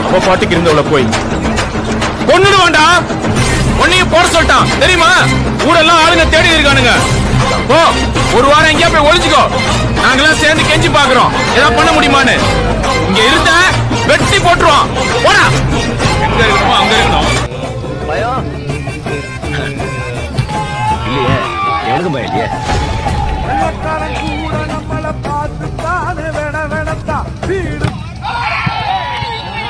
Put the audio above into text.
பாட்டுக்கு இருந்தவள போய் கொன்னுடுவான்டா. உன்னையும் போட சொல்லிட்டான் தெரியுமா? ஊரெல்லாம் ஆளுங்க தேடி இருக்கானுங்க. போ, ஒரு வாரம் எங்கேயா போய் ஒளிஞ்சுக்கோ. நாங்கெல்லாம் சேர்ந்து கெஞ்சி பாக்குறோம் ஏதாவது பண்ண முடியுமான்னு. இங்க இருந்த வெட்டி போட்டுருவோம். போடா, எங்க இருக்கணுமோ அங்க இருக்கணும். பயம் இல்லையே, எனக்கு பயம் இல்லையே.